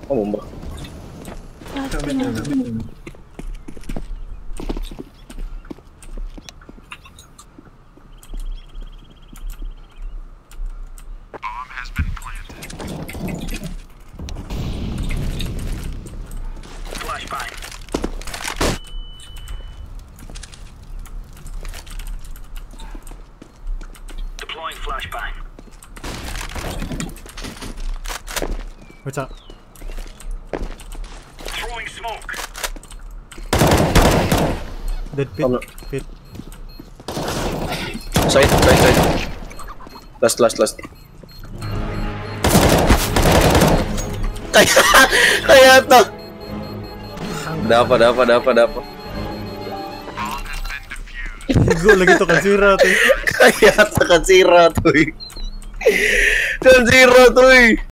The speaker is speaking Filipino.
bomba. Flashbang. What's up? Throwing smoke. Dead pit. Pit. Side. Last. Kaya to. Dapa. Go lagi to kansira to. Kaya to kansira to. Kansira to.